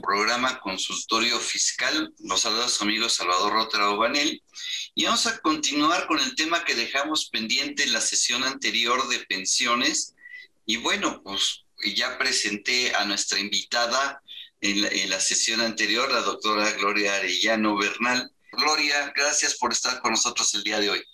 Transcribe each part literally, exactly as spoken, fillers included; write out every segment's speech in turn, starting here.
programa Consultorio Fiscal. Los saluda su amigo Salvador Rotera Obanel y vamos a continuar con el tema que dejamos pendiente en la sesión anterior de pensiones. Y bueno, pues ya presenté a nuestra invitada en la, en la sesión anterior, la doctora Gloria Arellano Bernal. Gloria, gracias por estar con nosotros el día de hoy.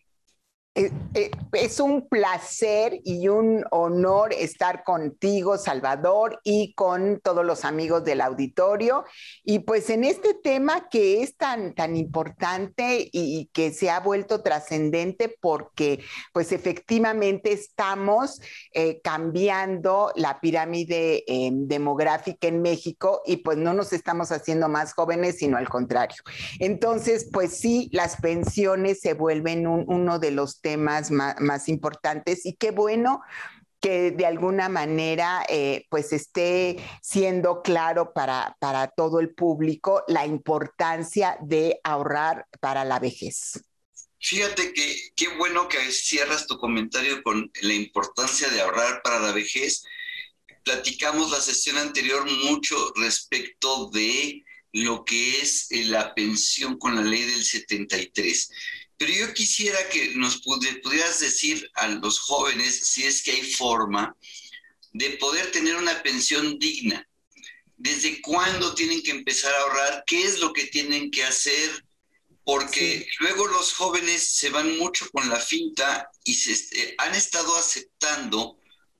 Es un placer y un honor estar contigo, Salvador, y con todos los amigos del auditorio. Y pues en este tema que es tan, tan importante y que se ha vuelto trascendente porque pues efectivamente estamos eh, cambiando la pirámide eh, demográfica en México y pues no nos estamos haciendo más jóvenes, sino al contrario. Entonces, pues sí, las pensiones se vuelven un, uno de los temas más, más importantes y qué bueno que de alguna manera eh, pues esté siendo claro para, para todo el público la importancia de ahorrar para la vejez. Fíjate que qué bueno que cierras tu comentario con la importancia de ahorrar para la vejez. Platicamos la sesión anterior mucho respecto de lo que es la pensión con la ley del setenta y tres. Pero yo quisiera que nos pudieras decir a los jóvenes si es que hay forma de poder tener una pensión digna. ¿Desde cuándo tienen que empezar a ahorrar? ¿Qué es lo que tienen que hacer? Porque sí, luego los jóvenes se van mucho con la finta y se, eh, han estado aceptando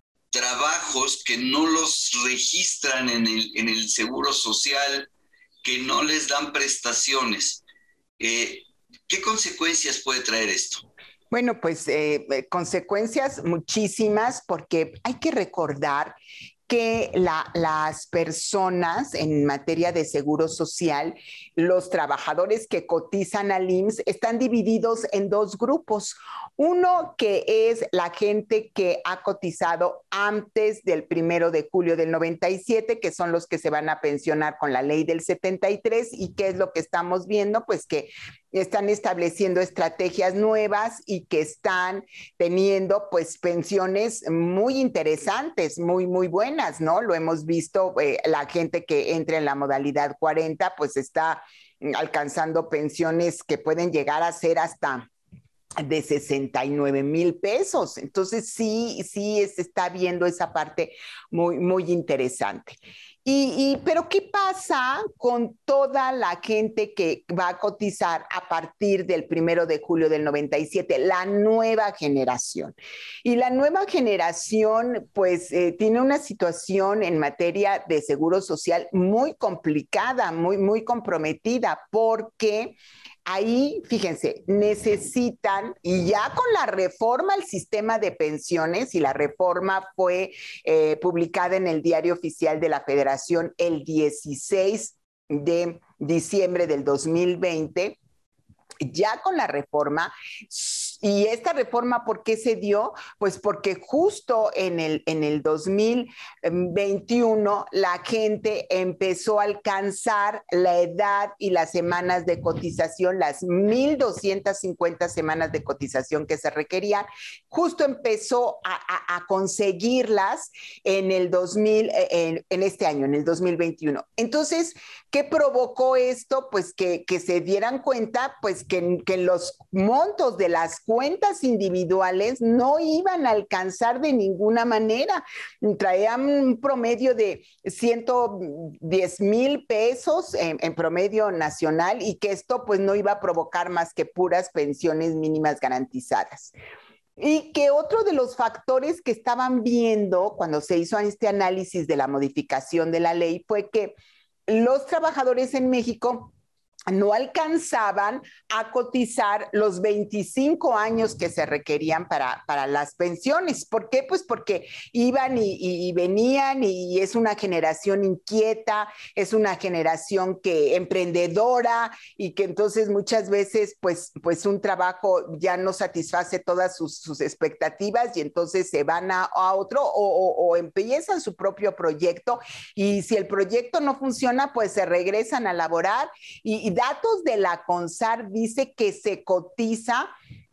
trabajos que no los registran en el, en el Seguro Social, que no les dan prestaciones. Eh, ¿Qué consecuencias puede traer esto? Bueno, pues eh, consecuencias muchísimas, porque hay que recordar que la, las personas en materia de seguro social, los trabajadores que cotizan al I M S S están divididos en dos grupos. Uno que es la gente que ha cotizado antes del primero de julio del noventa y siete, que son los que se van a pensionar con la ley del setenta y tres, y qué es lo que estamos viendo, pues que están estableciendo estrategias nuevas y que están teniendo pues pensiones muy interesantes, muy, muy buenas, ¿no? Lo hemos visto, eh, la gente que entra en la modalidad cuarenta pues está alcanzando pensiones que pueden llegar a ser hasta de sesenta y nueve mil pesos. Entonces sí, sí se está viendo esa parte muy, muy interesante. Y, y, pero ¿qué pasa con toda la gente que va a cotizar a partir del primero de julio del noventa y siete? La nueva generación. Y la nueva generación, pues, eh, tiene una situación en materia de seguro social muy complicada, muy, muy comprometida, porque ahí, fíjense, necesitan, y ya con la reforma al sistema de pensiones, y la reforma fue eh, publicada en el Diario Oficial de la Federación el dieciséis de diciembre del dos mil veinte, ya con la reforma. Y esta reforma, ¿por qué se dio? Pues porque justo en el, en el dos mil veintiuno la gente empezó a alcanzar la edad y las semanas de cotización, las mil doscientas cincuenta semanas de cotización que se requerían. Justo empezó a, a, a conseguirlas en el dos mil, en, en este año, en el dos mil veintiuno. Entonces, ¿qué provocó esto? Pues que, que se dieran cuenta, pues que, que los montos de las cuentas individuales no iban a alcanzar de ninguna manera. Traían un promedio de ciento diez mil pesos en, en promedio nacional, y que esto pues no iba a provocar más que puras pensiones mínimas garantizadas. Y que otro de los factores que estaban viendo cuando se hizo este análisis de la modificación de la ley fue que los trabajadores en México no alcanzaban a cotizar los veinticinco años que se requerían para, para las pensiones. ¿Por qué? Pues porque iban y, y, y venían, y es una generación inquieta, es una generación que emprendedora, y que entonces muchas veces pues, pues un trabajo ya no satisface todas sus, sus expectativas, y entonces se van a, a otro o, o, o empiezan su propio proyecto, y si el proyecto no funciona pues se regresan a laborar. Y, y datos de la CONSAR dice que se cotiza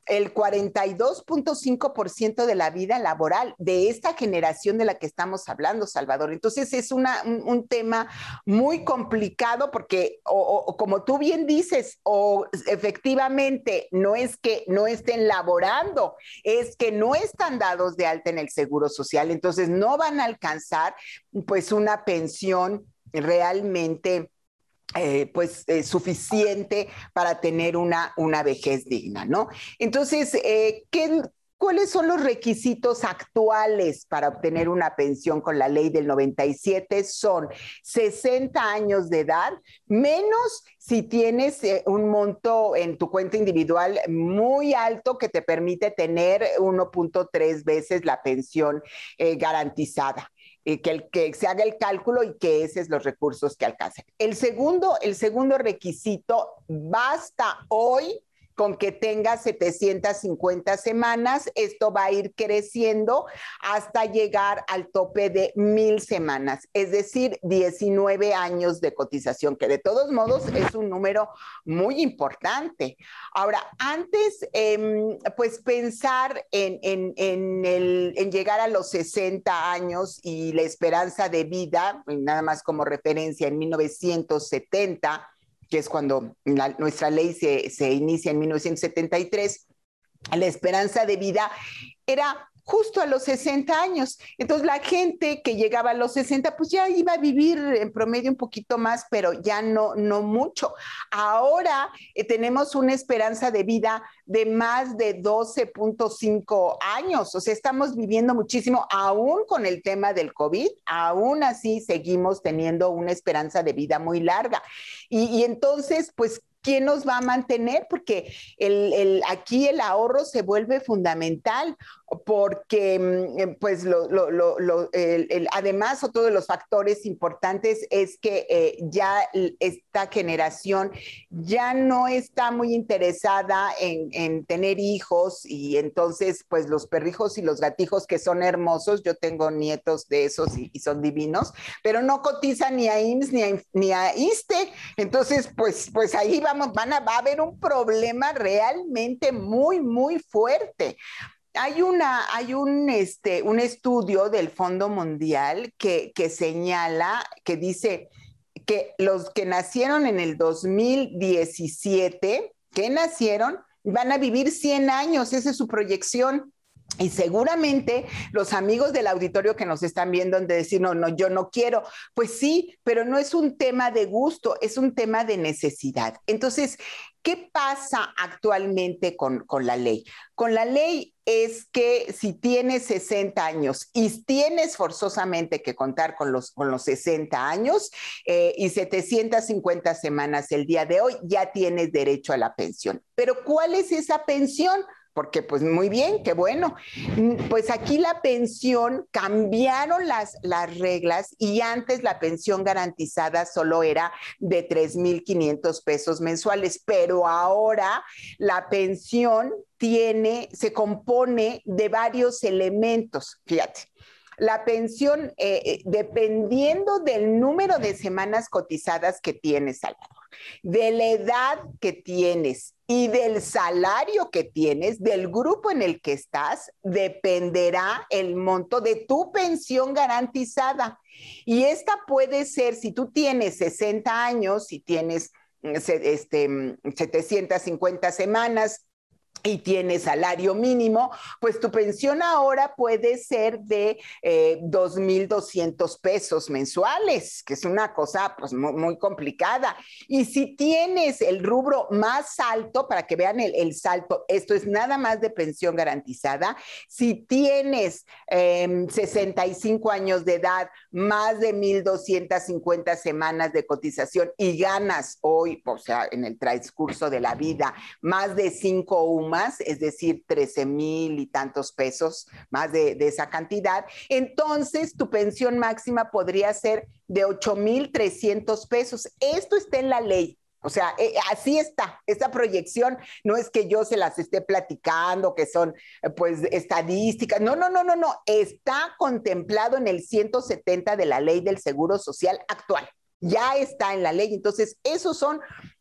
el cuarenta y dos punto cinco por ciento de la vida laboral de esta generación de la que estamos hablando, Salvador. Entonces es una, un, un tema muy complicado porque, o, o, como tú bien dices, o efectivamente no es que no estén laborando, es que no están dados de alta en el Seguro Social, entonces no van a alcanzar pues una pensión realmente Eh, pues eh, suficiente para tener una, una vejez digna, ¿no? Entonces, eh, ¿qué, ¿cuáles son los requisitos actuales para obtener una pensión con la ley del noventa y siete? Son sesenta años de edad, menos si tienes eh, un monto en tu cuenta individual muy alto que te permite tener uno punto tres veces la pensión eh, garantizada. Eh, que, el, que se haga el cálculo y que esos son los recursos que alcancen. El segundo, el segundo requisito, basta hoy con que tenga setecientas cincuenta semanas, esto va a ir creciendo hasta llegar al tope de mil semanas, es decir, diecinueve años de cotización, que de todos modos es un número muy importante. Ahora, antes, eh, pues pensar en, en, en, el, en llegar a los sesenta años y la esperanza de vida, nada más como referencia, en mil novecientos setenta, que es cuando la, nuestra ley se, se inicia en mil novecientos setenta y tres, la esperanza de vida era justo a los sesenta años. Entonces la gente que llegaba a los sesenta, pues ya iba a vivir en promedio un poquito más, pero ya no, no mucho. Ahora eh, tenemos una esperanza de vida de más de doce punto cinco años. O sea, estamos viviendo muchísimo, aún con el tema del COVID, aún así seguimos teniendo una esperanza de vida muy larga. Y, y entonces, pues, ¿quién nos va a mantener? Porque el, el, aquí el ahorro se vuelve fundamental, porque pues lo, lo, lo, lo, el, el, además otro de los factores importantes es que eh, ya esta generación ya no está muy interesada en, en tener hijos, y entonces pues los perrijos y los gatijos, que son hermosos, yo tengo nietos de esos y, y son divinos, pero no cotizan ni a I M S S ni a, ni a ISSSTE. Entonces pues, pues ahí vamos, van a, va a haber un problema realmente muy, muy fuerte. Hay, una, hay un, este, un estudio del Fondo Mundial que, que señala, que dice que los que nacieron en el dos mil diecisiete, que nacieron, van a vivir cien años, esa es su proyección. Y seguramente los amigos del auditorio que nos están viendo han de decir, no, no, yo no quiero. Pues sí, pero no es un tema de gusto, es un tema de necesidad. Entonces, ¿qué pasa actualmente con, con la ley? Con la ley es que si tienes sesenta años y tienes forzosamente que contar con los, con los sesenta años eh, y setecientas cincuenta semanas el día de hoy, ya tienes derecho a la pensión. Pero ¿cuál es esa pensión? Porque pues muy bien, qué bueno. Pues aquí la pensión, cambiaron las, las reglas, y antes la pensión garantizada solo era de tres mil quinientos pesos mensuales, pero ahora la pensión tiene, se compone de varios elementos, fíjate. La pensión, eh, dependiendo del número de semanas cotizadas que tienes, Salvador, de la edad que tienes y del salario que tienes, del grupo en el que estás, dependerá el monto de tu pensión garantizada. Y esta puede ser, si tú tienes sesenta años, si tienes este, setecientas cincuenta semanas, y tienes salario mínimo, pues tu pensión ahora puede ser de eh, dos mil doscientos pesos mensuales, que es una cosa pues muy, muy complicada. Y si tienes el rubro más alto, para que vean el, el salto, esto es nada más de pensión garantizada, si tienes eh, sesenta y cinco años de edad, más de mil doscientas cincuenta semanas de cotización y ganas hoy, o sea, en el transcurso de la vida, más de cinco U más, es decir, trece mil y tantos pesos, más de, de esa cantidad, entonces tu pensión máxima podría ser de ocho mil trescientos pesos. Esto está en la ley. O sea, eh, así está, esta proyección no es que yo se las esté platicando, que son eh, pues estadísticas, no, no, no, no, no, está contemplado en el ciento setenta de la Ley del Seguro Social actual. Ya está en la ley. Entonces, esos son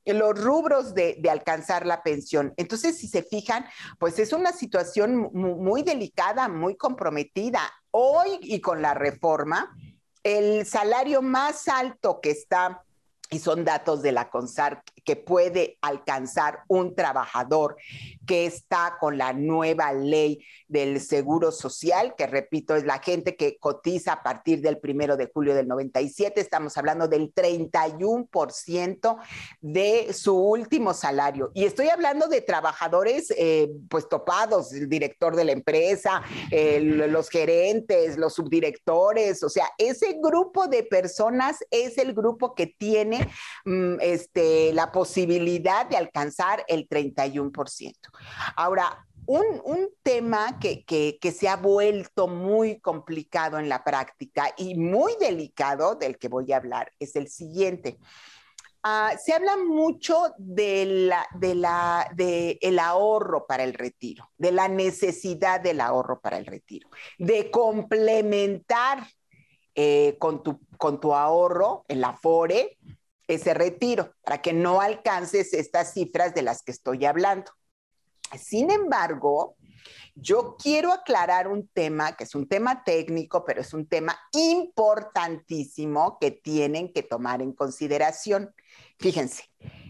los rubros de, de alcanzar la pensión. Entonces, si se fijan, pues es una situación muy, muy delicada, muy comprometida. Hoy y con la reforma, el salario más alto que está, y son datos de la CONSAR, que puede alcanzar un trabajador que está con la nueva ley del Seguro Social, que repito, es la gente que cotiza a partir del primero de julio del noventa y siete, estamos hablando del treinta y uno por ciento de su último salario. Y estoy hablando de trabajadores eh, pues topados, el director de la empresa, el, los gerentes, los subdirectores, o sea, ese grupo de personas es el grupo que tiene mm, este, la posibilidad de alcanzar el treinta y uno por ciento. Ahora, un, un tema que, que, que se ha vuelto muy complicado en la práctica y muy delicado, del que voy a hablar, es el siguiente. Uh, se habla mucho de la, de la, de el ahorro para el retiro, de la necesidad del ahorro para el retiro, de complementar eh, con, tu, con tu ahorro, el Afore, ese retiro, para que no alcances estas cifras de las que estoy hablando. Sin embargo, yo quiero aclarar un tema que es un tema técnico, pero es un tema importantísimo que tienen que tomar en consideración. Fíjense,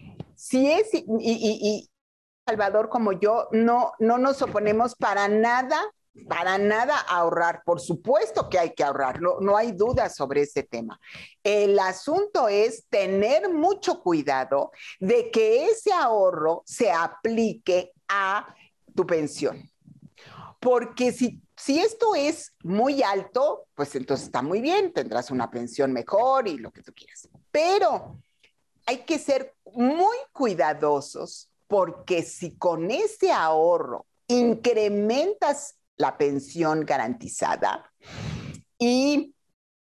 si es, y, y, y Salvador como yo, no, no nos oponemos para nada Para nada a ahorrar, por supuesto que hay que ahorrar, no, no hay duda sobre ese tema. El asunto es tener mucho cuidado de que ese ahorro se aplique a tu pensión. Porque si, si esto es muy alto, pues entonces está muy bien, tendrás una pensión mejor y lo que tú quieras. Pero hay que ser muy cuidadosos porque si con ese ahorro incrementas la pensión garantizada y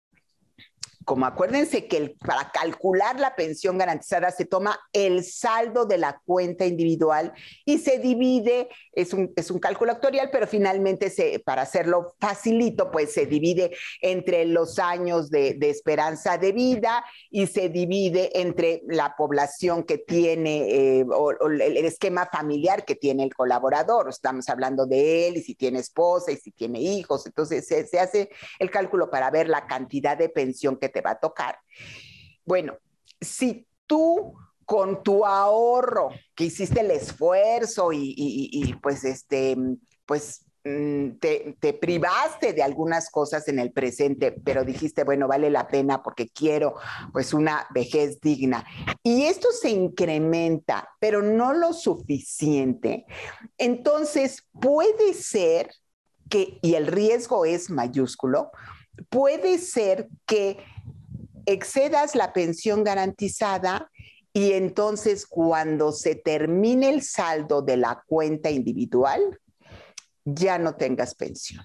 como acuérdense que el, para calcular la pensión garantizada se toma el saldo de la cuenta individual y se divide, es un, es un cálculo actuarial, pero finalmente se, para hacerlo facilito, pues se divide entre los años de, de esperanza de vida y se divide entre la población que tiene eh, o, o el esquema familiar que tiene el colaborador. Estamos hablando de él y si tiene esposa y si tiene hijos. Entonces se, se hace el cálculo para ver la cantidad de pensión que te va a tocar. Bueno, si tú con tu ahorro, que hiciste el esfuerzo y, y, y pues, este, pues te, te privaste de algunas cosas en el presente, pero dijiste, bueno, vale la pena porque quiero pues una vejez digna. Y esto se incrementa, pero no lo suficiente. Entonces, puede ser que, y el riesgo es mayúsculo, puede ser que excedas la pensión garantizada y entonces cuando se termine el saldo de la cuenta individual, ya no tengas pensión.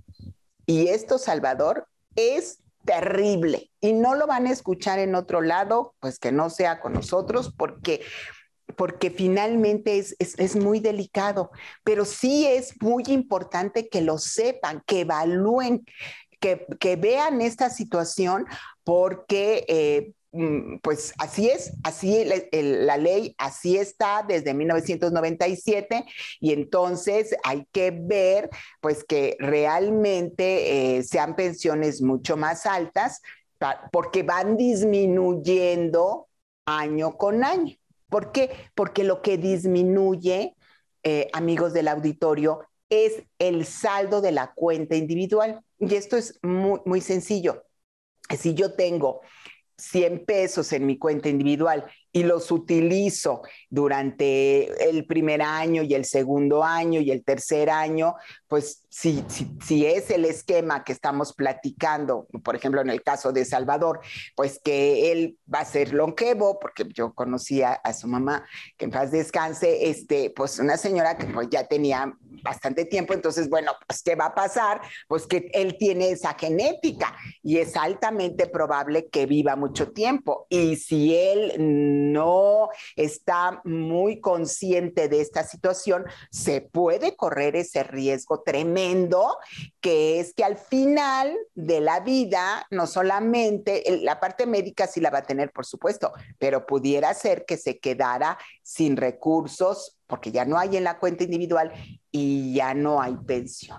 Y esto, Salvador, es terrible y no lo van a escuchar en otro lado, pues que no sea con nosotros, porque, porque finalmente es, es, es muy delicado, pero sí es muy importante que lo sepan, que evalúen, que, que vean esta situación, porque eh, pues así es, así la, la ley, así está desde mil novecientos noventa y siete y entonces hay que ver pues que realmente eh, sean pensiones mucho más altas porque van disminuyendo año con año. ¿Por qué? Porque lo que disminuye, eh, amigos del auditorio, es el saldo de la cuenta individual. Y esto es muy, muy sencillo. Si yo tengo cien pesos en mi cuenta individual y los utilizo durante el primer año y el segundo año y el tercer año, pues si, si, si es el esquema que estamos platicando, por ejemplo en el caso de Salvador, pues que él va a ser longevo, porque yo conocía a su mamá, que en paz descanse, este, pues una señora que pues ya tenía bastante tiempo, entonces, bueno, pues, ¿qué va a pasar? Pues que él tiene esa genética y es altamente probable que viva mucho tiempo. Y si él no está muy consciente de esta situación, se puede correr ese riesgo tremendo, que es que al final de la vida, no solamente, la parte médica sí la va a tener, por supuesto, pero pudiera ser que se quedara sin recursos porque ya no hay en la cuenta individual y ya no hay pensión.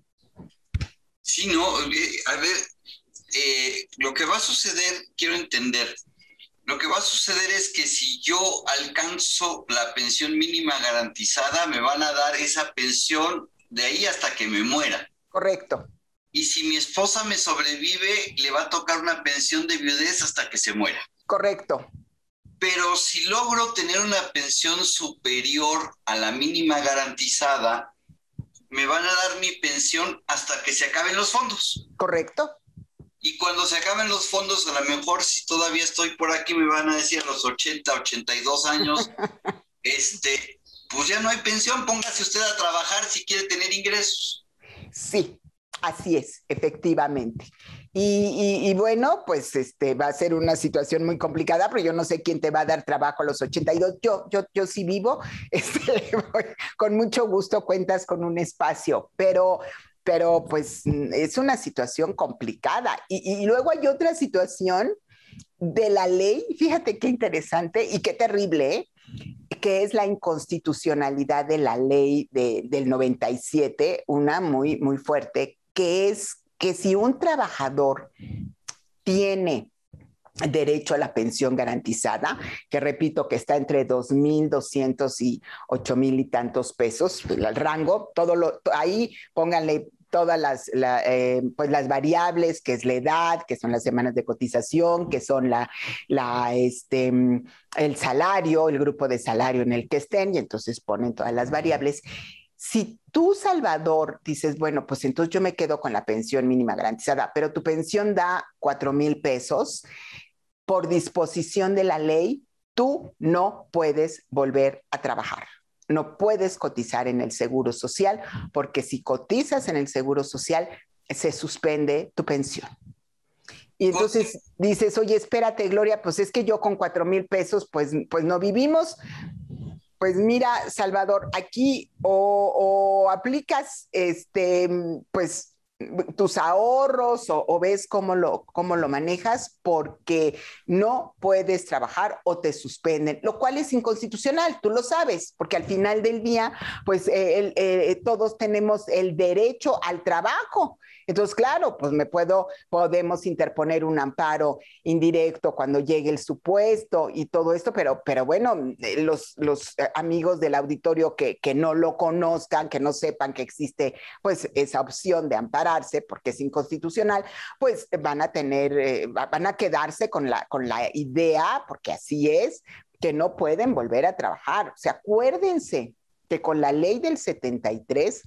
Sí, no, eh, a ver, eh, lo que va a suceder, quiero entender, lo que va a suceder es que si yo alcanzo la pensión mínima garantizada, me van a dar esa pensión de ahí hasta que me muera. Correcto. Y si mi esposa me sobrevive, le va a tocar una pensión de viudez hasta que se muera. Correcto. Pero si logro tener una pensión superior a la mínima garantizada, me van a dar mi pensión hasta que se acaben los fondos. Correcto. Y cuando se acaben los fondos, a lo mejor si todavía estoy por aquí, me van a decir a los ochenta, ochenta y dos años, este, pues ya no hay pensión, póngase usted a trabajar si quiere tener ingresos. Sí, así es, efectivamente. Y, y, y bueno, pues este, va a ser una situación muy complicada, pero yo no sé quién te va a dar trabajo a los ochenta y dos. Yo, yo, yo sí vivo, este, con mucho gusto cuentas con un espacio, pero, pero pues es una situación complicada. Y, y luego hay otra situación de la ley, fíjate qué interesante y qué terrible, ¿eh? Que es la inconstitucionalidad de la ley de, del noventa y siete, una muy, muy fuerte, que es que si un trabajador tiene derecho a la pensión garantizada, que repito que está entre dos mil doscientos y ocho mil y tantos pesos, el rango, todo lo, ahí pónganle todas las, la, eh, pues las variables, que es la edad, que son las semanas de cotización, que son la, la, este, el salario, el grupo de salario en el que estén, y entonces ponen todas las variables. Si tú, Salvador, dices, bueno, pues entonces yo me quedo con la pensión mínima garantizada, pero tu pensión da cuatro mil pesos, por disposición de la ley, tú no puedes volver a trabajar. No puedes cotizar en el Seguro Social, porque si cotizas en el Seguro Social, se suspende tu pensión. Y entonces dices, oye, espérate, Gloria, pues es que yo con cuatro mil pesos, pues, pues no vivimos. Pues mira, Salvador, aquí o, o aplicas este, pues tus ahorros o, o ves cómo lo, cómo lo manejas, porque no puedes trabajar o te suspenden, lo cual es inconstitucional, tú lo sabes, porque al final del día, pues eh, el, eh, todos tenemos el derecho al trabajo. Entonces, claro, pues me puedo, podemos interponer un amparo indirecto cuando llegue el supuesto y todo esto, pero, pero bueno, los, los amigos del auditorio que, que no lo conozcan, que no sepan que existe pues esa opción de ampararse porque es inconstitucional, pues van a tener, eh, van a quedarse con la, con la idea, porque así es, que no pueden volver a trabajar. O sea, acuérdense que con la ley del setenta y tres,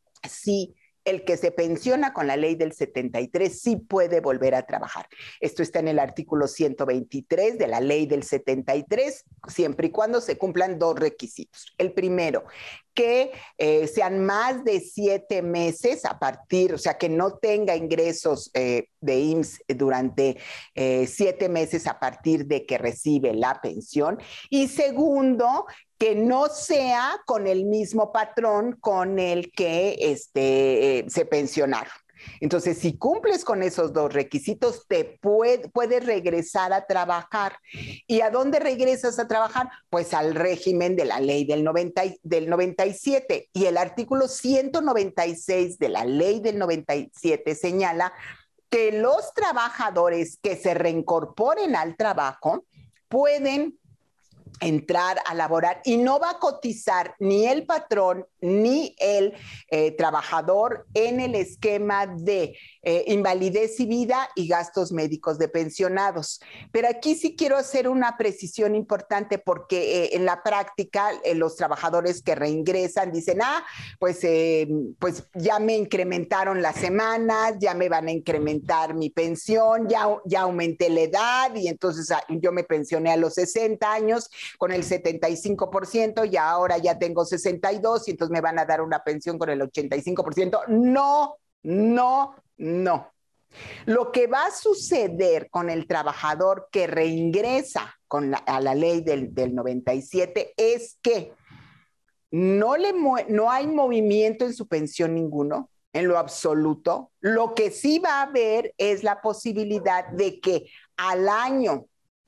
sí, el que se pensiona con la ley del setenta y tres sí puede volver a trabajar. Esto está en el artículo ciento veintitrés de la ley del setenta y tres, siempre y cuando se cumplan dos requisitos. El primero, que eh, sean más de siete meses a partir, o sea, que no tenga ingresos eh, de I M S S durante eh, siete meses a partir de que recibe la pensión. Y segundo, que no sea con el mismo patrón con el que este, eh, se pensionaron. Entonces, si cumples con esos dos requisitos, te puede, puedes regresar a trabajar. ¿Y a dónde regresas a trabajar? Pues al régimen de la ley del, noventa, del noventa y siete. Y el artículo ciento noventa y seis de la ley del noventa y siete señala que los trabajadores que se reincorporen al trabajo pueden entrar a laborar y no va a cotizar ni el patrón ni el eh, trabajador en el esquema de eh, invalidez y vida y gastos médicos de pensionados. Pero aquí sí quiero hacer una precisión importante porque eh, en la práctica eh, los trabajadores que reingresan dicen, ah, pues, eh, pues ya me incrementaron las semanas, ya me van a incrementar mi pensión, ya, ya aumenté la edad y entonces yo me pensioné a los sesenta años con el setenta y cinco por ciento y ahora ya tengo sesenta y dos por ciento y entonces me van a dar una pensión con el ochenta y cinco por ciento. No, no, no. Lo que va a suceder con el trabajador que reingresa con la, a la ley del, del noventa y siete es que no, le, no hay movimiento en su pensión ninguno, en lo absoluto. Lo que sí va a haber es la posibilidad de que al año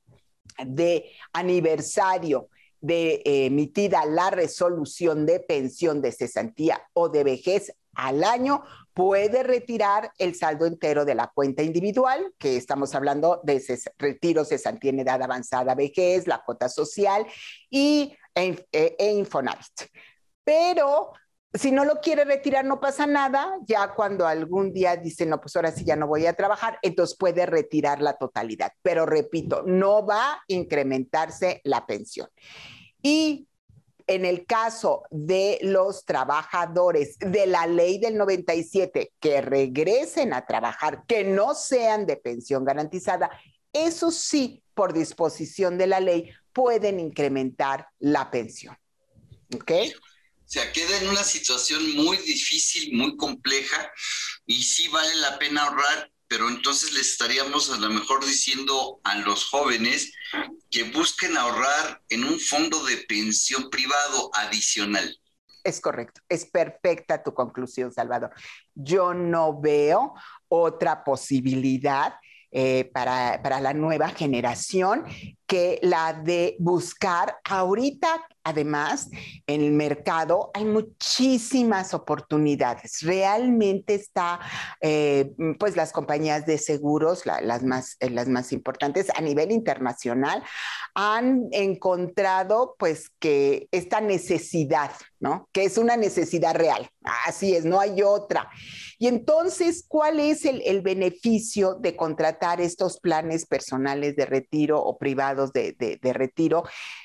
de aniversario de eh, emitida la resolución de pensión de cesantía o de vejez al año, puede retirar el saldo entero de la cuenta individual, que estamos hablando de ces retiro, cesantía en edad avanzada, vejez, la cuota social y, e, e Infonavit. Pero si no lo quiere retirar, no pasa nada. Ya cuando algún día dice, no, pues ahora sí ya no voy a trabajar, entonces puede retirar la totalidad. Pero repito, no va a incrementarse la pensión. Y en el caso de los trabajadores de la ley del noventa y siete que regresen a trabajar, que no sean de pensión garantizada, eso sí, por disposición de la ley, pueden incrementar la pensión. ¿Ok? O sea, queda en una situación muy difícil, muy compleja, y sí vale la pena ahorrar, pero entonces les estaríamos a lo mejor diciendo a los jóvenes que busquen ahorrar en un fondo de pensión privado adicional. Es correcto, es perfecta tu conclusión, Salvador. Yo no veo otra posibilidad eh, para, para la nueva generación que la de buscar ahorita. Además, en el mercado hay muchísimas oportunidades. Realmente está, eh, pues las compañías de seguros, la, las, más, eh, las más importantes a nivel internacional, han encontrado pues que esta necesidad, ¿no? Que es una necesidad real. Así es, no hay otra. Y entonces, ¿cuál es el, el beneficio de contratar estos planes personales de retiro o privados de, de, de retiro?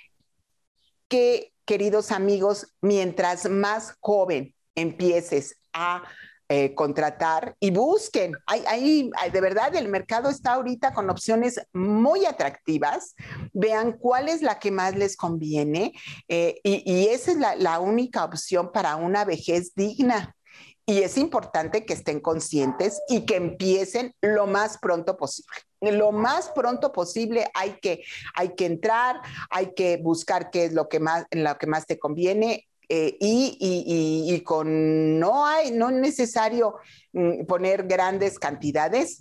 Que, queridos amigos, mientras más joven empieces a eh, contratar y busquen, hay, hay, hay, de verdad el mercado está ahorita con opciones muy atractivas, vean cuál es la que más les conviene eh, y, y esa es la, la única opción para una vejez digna. Y es importante que estén conscientes y que empiecen lo más pronto posible. Lo más pronto posible hay que, hay que entrar, hay que buscar qué es lo que más, lo que más te conviene. Eh, y, y, y, y con no hay, no es necesario mm, poner grandes cantidades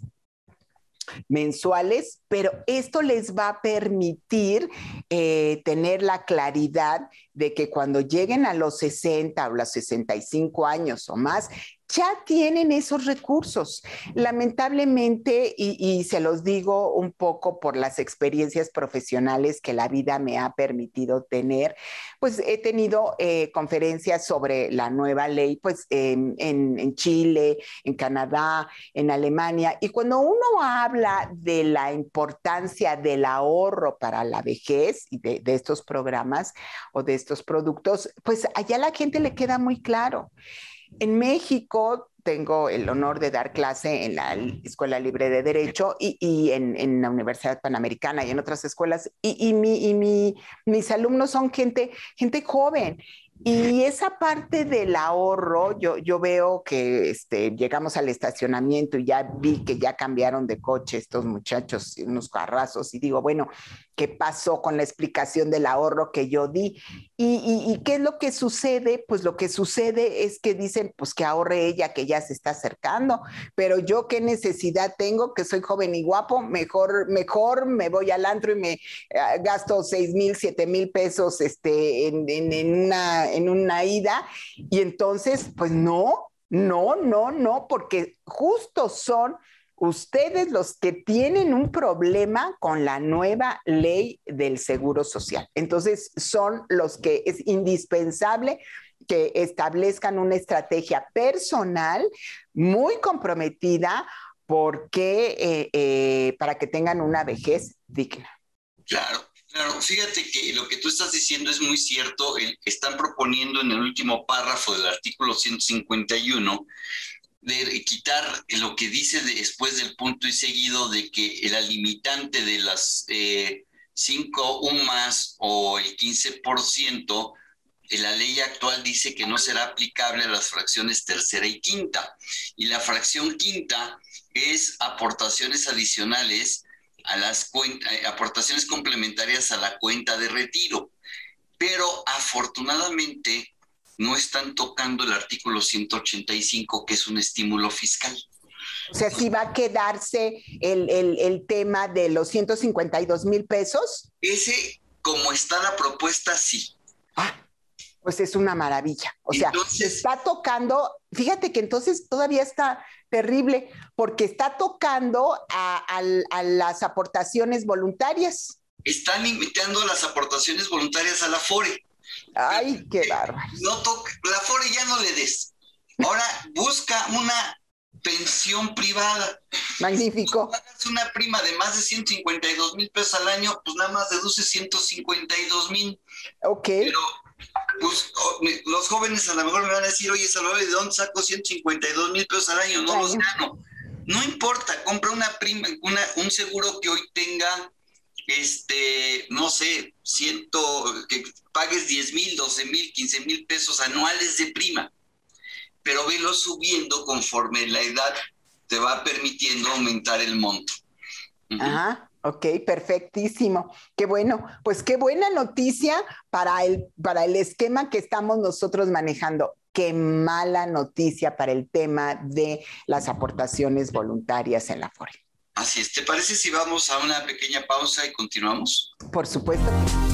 mensuales, pero esto les va a permitir eh, tener la claridad de que cuando lleguen a los sesenta o los sesenta y cinco años o más, ya tienen esos recursos. Lamentablemente, y, y se los digo un poco por las experiencias profesionales que la vida me ha permitido tener, pues he tenido eh, conferencias sobre la nueva ley, pues en, en, en Chile, en Canadá, en Alemania, y cuando uno habla de la importancia del ahorro para la vejez y de, de estos programas o de estos productos, pues allá a la gente le queda muy claro. En México tengo el honor de dar clase en la Escuela Libre de Derecho y, y en, en la Universidad Panamericana y en otras escuelas, y, y, mi, y mi, mis alumnos son gente, gente joven. Y esa parte del ahorro, yo, yo veo que este, llegamos al estacionamiento y ya vi que ya cambiaron de coche estos muchachos, unos carrazos, y digo, bueno, ¿qué pasó con la explicación del ahorro que yo di? ¿Y, y, y qué es lo que sucede? Pues lo que sucede es que dicen, pues que ahorre ella, que ya se está acercando, pero yo qué necesidad tengo, que soy joven y guapo, mejor, mejor me voy al antro y me uh, gasto seis mil, siete mil pesos este, en, en, en una... en una ida, y entonces, pues no, no, no, no, porque justo son ustedes los que tienen un problema con la nueva ley del Seguro Social. Entonces, son los que es indispensable que establezcan una estrategia personal muy comprometida porque, eh, eh, para que tengan una vejez digna. Claro. Claro, fíjate que lo que tú estás diciendo es muy cierto. El, están proponiendo en el último párrafo del artículo ciento cincuenta y uno de quitar lo que dice de, después del punto y seguido de que la limitante de las, eh, cinco un más o el quince por ciento, la ley actual dice que no será aplicable a las fracciones tercera y quinta. Y la fracción quinta es aportaciones adicionales a las cuentas, aportaciones complementarias a la cuenta de retiro. Pero afortunadamente no están tocando el artículo ciento ochenta y cinco, que es un estímulo fiscal. O sea, ¿sí va a quedarse el, el, el tema de los ciento cincuenta y dos mil pesos? Ese, como está la propuesta, sí. Ah, pues es una maravilla. O sea, entonces, está tocando, fíjate que entonces todavía está terrible, porque está tocando a, a, a las aportaciones voluntarias. Están limitando las aportaciones voluntarias a la Afore. Ay, qué bárbaro. No toca, la Afore ya no le des. Ahora busca una pensión privada. Magnífico. Si pagas una prima de más de ciento cincuenta y dos mil pesos al año, pues nada más deduce ciento cincuenta y dos mil. Ok. Pero pues los jóvenes a lo mejor me van a decir, oye, Salvador, ¿de dónde saco ciento cincuenta y dos mil pesos al año? No los gano. No importa, compra una prima, una, un seguro que hoy tenga, este, no sé, ciento, que pagues diez mil, doce mil, quince mil pesos anuales de prima, pero velo subiendo conforme la edad te va permitiendo aumentar el monto. Uh-huh. Ajá, ok, perfectísimo. Qué bueno, pues qué buena noticia para el, para el esquema que estamos nosotros manejando. Qué mala noticia para el tema de las aportaciones voluntarias en la Afore. Así es, ¿te parece si vamos a una pequeña pausa y continuamos? Por supuesto.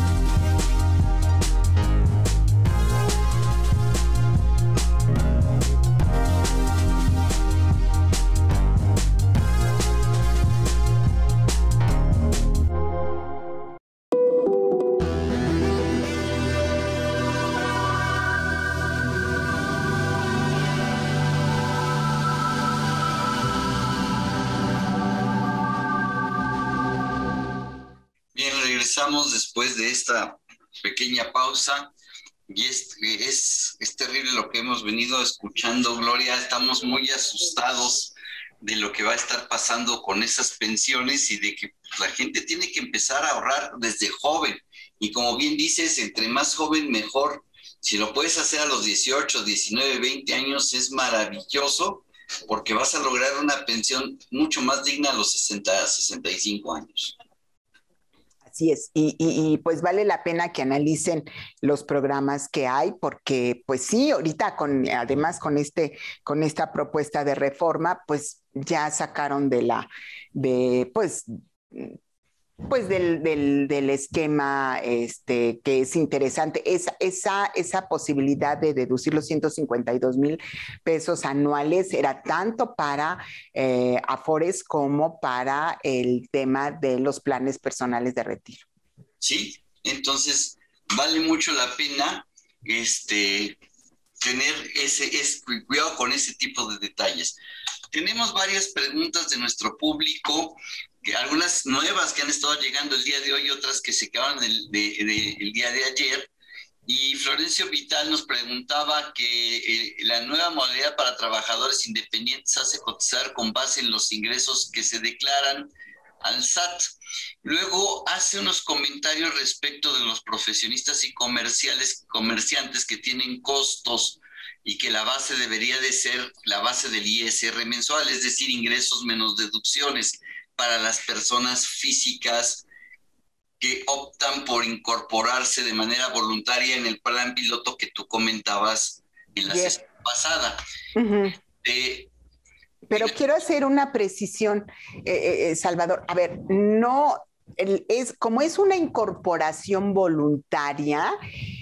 Regresamos después de esta pequeña pausa y es, es, es terrible lo que hemos venido escuchando, Gloria. Estamos muy asustados de lo que va a estar pasando con esas pensiones y de que la gente tiene que empezar a ahorrar desde joven. Y como bien dices, entre más joven mejor. Si lo puedes hacer a los dieciocho, diecinueve, veinte años es maravilloso, porque vas a lograr una pensión mucho más digna a los sesenta, sesenta y cinco años. Así es, y, y, y pues vale la pena que analicen los programas que hay, porque pues sí, ahorita con, además con este, con esta propuesta de reforma, pues ya sacaron de la, de, pues, pues del, del, del esquema este, que es interesante, esa, esa, esa posibilidad de deducir los ciento cincuenta y dos mil pesos anuales era tanto para eh, Afores como para el tema de los planes personales de retiro. Sí, entonces vale mucho la pena este, tener ese, ese cuidado con ese tipo de detalles. Tenemos varias preguntas de nuestro público, que algunas nuevas que han estado llegando el día de hoy, otras que se quedaron el, de, de, el día de ayer. Y Florencio Vital nos preguntaba que eh, la nueva modalidad para trabajadores independientes hace cotizar con base en los ingresos que se declaran al S A T. Luego hace unos comentarios respecto de los profesionistas y comerciales, comerciantes que tienen costos y que la base debería de ser la base del I S R mensual, es decir, ingresos menos deducciones para las personas físicas que optan por incorporarse de manera voluntaria en el plan piloto que tú comentabas en la yes. sesión pasada. Uh-huh. Eh, Pero eh, quiero hacer una precisión, eh, eh, Salvador. A ver, no, el, es, como es una incorporación voluntaria,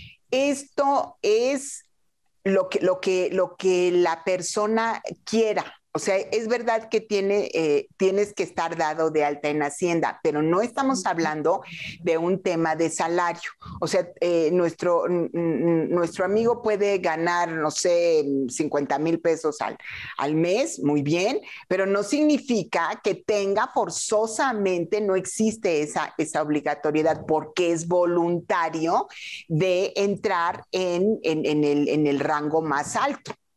esto es lo que, lo que, lo que la persona quiera. O sea, es verdad que tiene, eh, tienes que estar dado de alta en Hacienda, pero no estamos hablando de un tema de salario. O sea, eh, nuestro, nuestro amigo puede ganar, no sé, cincuenta mil pesos al, al mes, muy bien, pero no significa que tenga forzosamente, no existe esa, esa obligatoriedad, porque es voluntario de entrar en, en, en, el, en el rango más alto.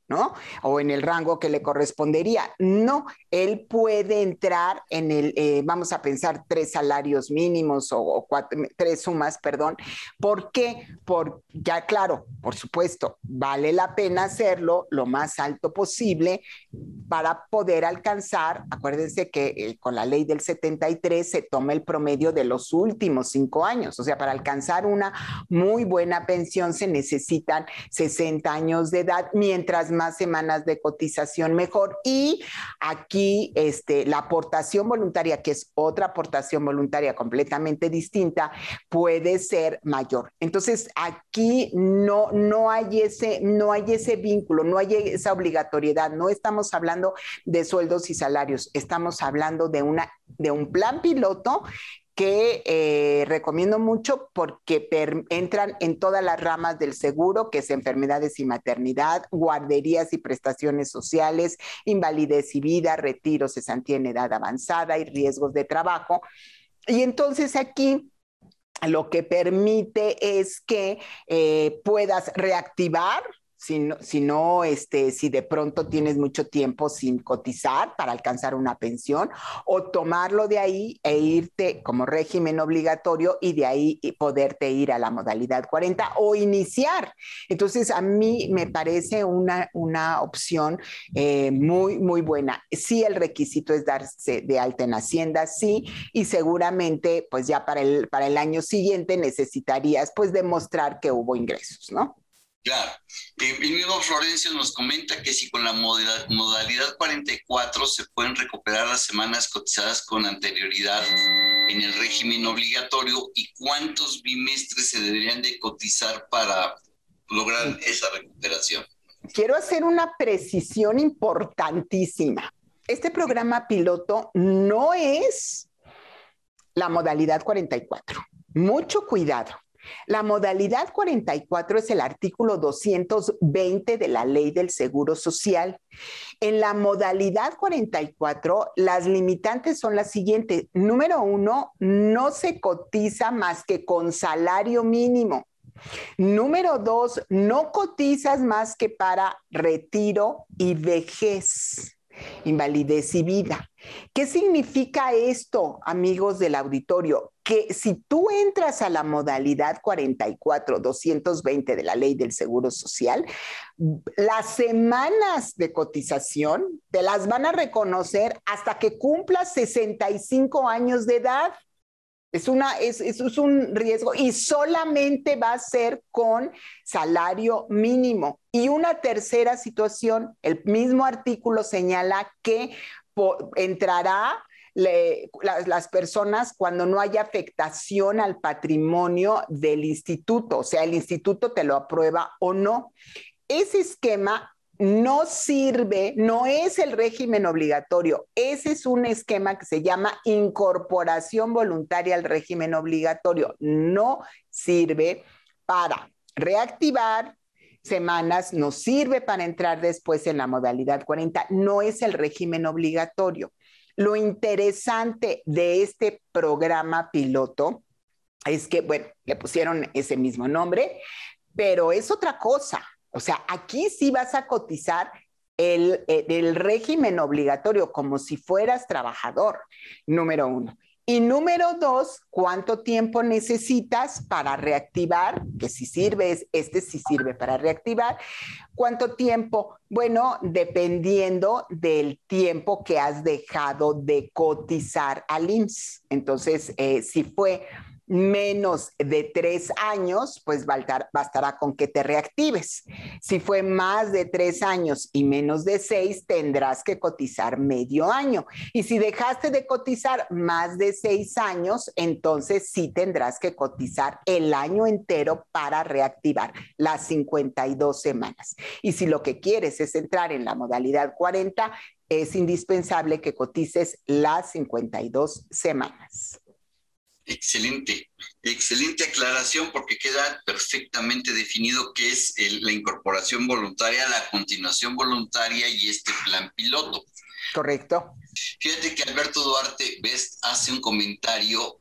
¿no? O en el rango que le correspondería. No, él puede entrar en el, eh, vamos a pensar, tres salarios mínimos o, o cuatro, tres sumas, perdón. ¿Por qué? Por, ya claro, por supuesto, vale la pena hacerlo lo más alto posible para poder alcanzar, acuérdense que eh, con la ley del setenta y tres se toma el promedio de los últimos cinco años, o sea, para alcanzar una muy buena pensión se necesitan sesenta años de edad, mientras más semanas de cotización mejor. Y aquí este, la aportación voluntaria, que es otra aportación voluntaria completamente distinta, puede ser mayor. Entonces, aquí no, no, hay ese, no hay ese vínculo, no hay esa obligatoriedad, no estamos hablando de sueldos y salarios, estamos hablando de, una, de un plan piloto que eh, recomiendo mucho porque per, entran en todas las ramas del seguro, que es enfermedades y maternidad, guarderías y prestaciones sociales, invalidez y vida, retiro, cesantía en edad avanzada y riesgos de trabajo. Y entonces aquí lo que permite es que eh, puedas reactivar. Si no, si no, este, si de pronto tienes mucho tiempo sin cotizar para alcanzar una pensión, o tomarlo de ahí e irte como régimen obligatorio y de ahí poderte ir a la modalidad cuarenta o iniciar. Entonces, a mí me parece una, una opción eh, muy, muy buena. Sí, el requisito es darse de alta en Hacienda, sí, y seguramente, pues ya para el, para el año siguiente necesitarías, pues, demostrar que hubo ingresos, ¿no? Claro. Eh, el mismo Florencio nos comenta que si con la modalidad, modalidad cuarenta y cuatro se pueden recuperar las semanas cotizadas con anterioridad en el régimen obligatorio y cuántos bimestres se deberían de cotizar para lograr esa recuperación. Quiero hacer una precisión importantísima. Este programa piloto no es la modalidad cuarenta y cuatro. Mucho cuidado. La modalidad cuarenta y cuatro es el artículo doscientos veinte de la Ley del Seguro Social. En la modalidad cuarenta y cuatro, las limitantes son las siguientes. Número uno, no se cotiza más que con salario mínimo. Número dos, no cotizas más que para retiro y vejez, invalidez y vida. ¿Qué significa esto, amigos del auditorio? Que si tú entras a la modalidad cuarenta y cuatro doscientos veinte de la Ley del Seguro Social, las semanas de cotización te las van a reconocer hasta que cumplas sesenta y cinco años de edad. Es, una, es, es, es un riesgo y solamente va a ser con salario mínimo. Y una tercera situación, el mismo artículo señala que po, entrará le, las, las personas cuando no haya afectación al patrimonio del instituto, o sea, el instituto te lo aprueba o no. Ese esquema no sirve, no es el régimen obligatorio. Ese es un esquema que se llama incorporación voluntaria al régimen obligatorio. No sirve para reactivar semanas, no sirve para entrar después en la modalidad cuarenta, no es el régimen obligatorio. Lo interesante de este programa piloto es que, bueno, le pusieron ese mismo nombre, pero es otra cosa. O sea, aquí sí vas a cotizar el, el régimen obligatorio como si fueras trabajador, número uno. Y número dos, ¿cuánto tiempo necesitas para reactivar? Que si sirve, este sí sirve para reactivar. ¿Cuánto tiempo? Bueno, dependiendo del tiempo que has dejado de cotizar al I M S S. Entonces, eh, si fue menos de tres años, pues bastará con que te reactives. Si fue más de tres años y menos de seis, tendrás que cotizar medio año. Y si dejaste de cotizar más de seis años, entonces sí tendrás que cotizar el año entero para reactivar las cincuenta y dos semanas. Y si lo que quieres es entrar en la modalidad cuarenta, es indispensable que cotices las cincuenta y dos semanas. Excelente, excelente aclaración porque queda perfectamente definido qué es el, la incorporación voluntaria, la continuación voluntaria y este plan piloto. Correcto. Fíjate que Alberto Duarte Best hace un comentario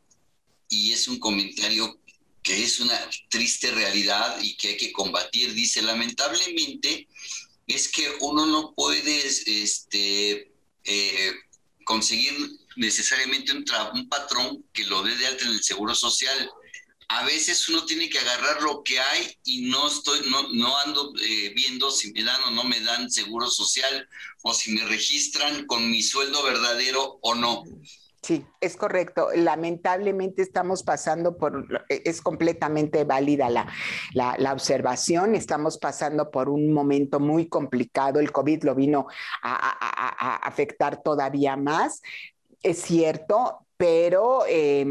y es un comentario que es una triste realidad y que hay que combatir. Dice, lamentablemente, es que uno no puede este, eh, conseguir necesariamente un, un patrón que lo dé de alta en el Seguro Social. A veces uno tiene que agarrar lo que hay y no estoy, no, no ando eh, viendo si me dan o no me dan seguro social o si me registran con mi sueldo verdadero o no. Sí, es correcto. Lamentablemente estamos pasando por, es completamente válida la, la, la observación, estamos pasando por un momento muy complicado, el COVID lo vino a, a, a afectar todavía más, es cierto, pero eh,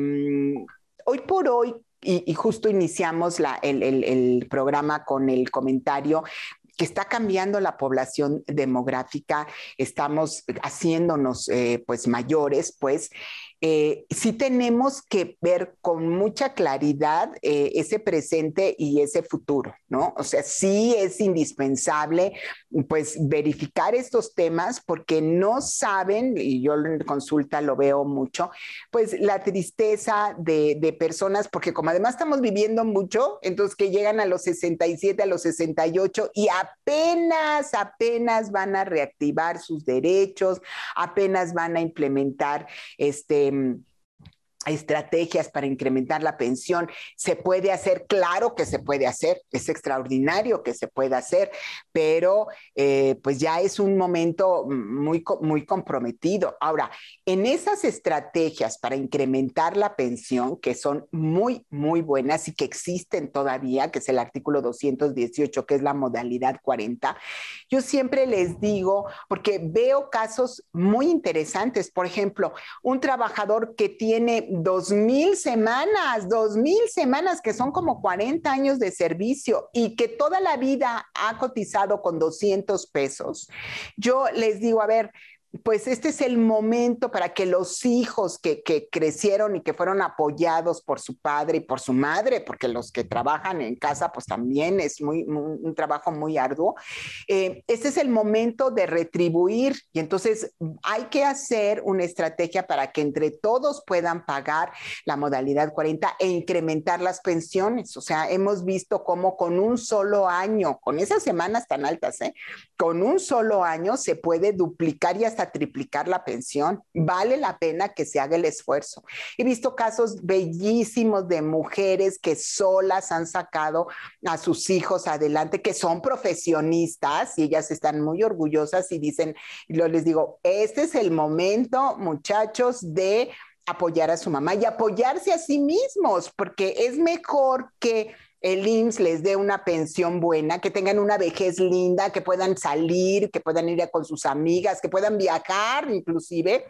hoy por hoy, y, y justo iniciamos la, el, el, el programa con el comentario que está cambiando la población demográfica, estamos haciéndonos eh, pues mayores, pues eh, sí tenemos que ver con mucha claridad eh, ese presente y ese futuro, ¿no? O sea, sí es indispensable pues verificar estos temas porque no saben, y yo en consulta lo veo mucho, pues la tristeza de, de personas, porque como además estamos viviendo mucho, entonces que llegan a los sesenta y siete, a los sesenta y ocho y apenas, apenas van a reactivar sus derechos, apenas van a implementar este estrategias para incrementar la pensión. ¿Se puede hacer? Claro que se puede hacer, es extraordinario que se pueda hacer, pero eh, pues ya es un momento muy, muy comprometido. Ahora, en esas estrategias para incrementar la pensión, que son muy, muy buenas y que existen todavía, que es el artículo doscientos dieciocho, que es la modalidad cuarenta, yo siempre les digo, porque veo casos muy interesantes, por ejemplo, un trabajador que tiene dos mil semanas, dos mil semanas, que son como cuarenta años de servicio y que toda la vida ha cotizado con doscientos pesos. Yo les digo, a ver, pues este es el momento para que los hijos que, que crecieron y que fueron apoyados por su padre y por su madre, porque los que trabajan en casa, pues también es muy, muy, un trabajo muy arduo, eh, este es el momento de retribuir y entonces hay que hacer una estrategia para que entre todos puedan pagar la modalidad cuarenta e incrementar las pensiones. O sea, hemos visto cómo con un solo año, con esas semanas tan altas, ¿eh? Con un solo año se puede duplicar y hasta triplicar la pensión. Vale la pena que se haga el esfuerzo. He visto casos bellísimos de mujeres que solas han sacado a sus hijos adelante, que son profesionistas y ellas están muy orgullosas y dicen, yo les digo, este es el momento, muchachos, de apoyar a su mamá y apoyarse a sí mismos, porque es mejor que el I M S S les dé una pensión buena, que tengan una vejez linda, que puedan salir, que puedan ir con sus amigas, que puedan viajar inclusive,